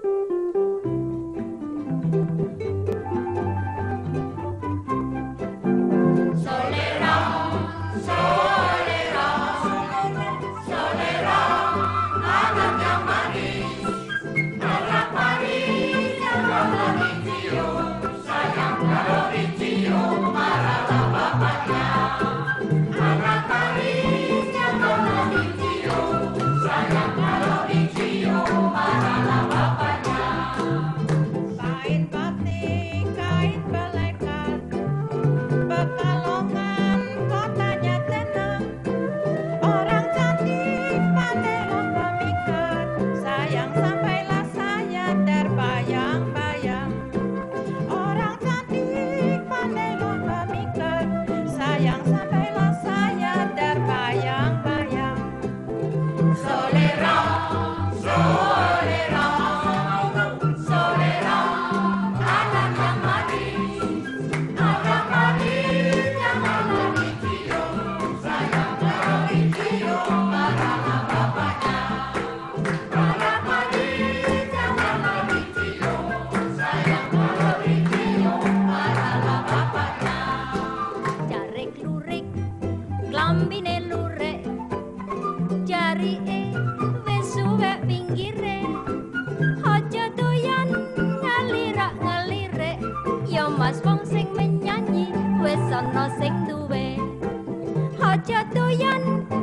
Lambine lurek jarike wis suwek pinggire aja doyan ngalirak-ngalirek ya mas wong sing menyanyi wis ana sing duwe aja doyan